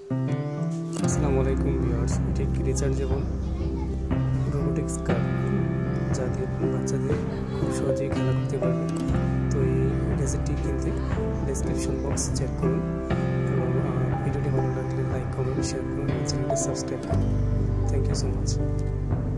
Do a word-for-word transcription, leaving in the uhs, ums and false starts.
আসসালামু আলাইকুম ভিউয়ার্স, এটি একটি রিচার্জেবল রোবোটিক্স কার যা দিয়ে বাচ্চাদের খুব সহজেই খেলা করতে পারবে। তো এই গ্যাজেটটি কিনতে ডেসক্রিপশন বক্স চেক করুন এবং ভিডিওটি ভালো লাগলে লাইক কমেন্ট শেয়ার করুন এবং চ্যানেলটি সাবস্ক্রাইব করুন। Thank you so much.